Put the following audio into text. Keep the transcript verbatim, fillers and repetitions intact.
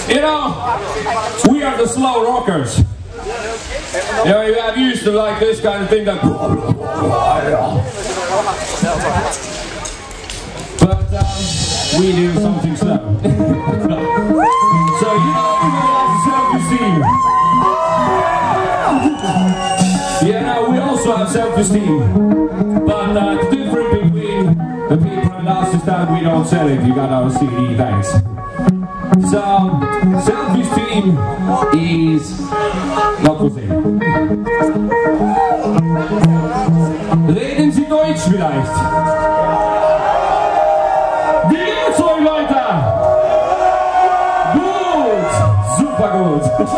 You know, we are the slow rockers. You know, I'm used to like this kind of thing that. But um, we do something slow. So you know, everybody has self-esteem. Yeah, now we also have self-esteem. But uh, the difference between the people and us is that we don't sell it. You got our C D, thanks. So, self-esteem is not gut sehen. Reden Sie Deutsch vielleicht? Wie geht's euch, Leute? Gut, super gut.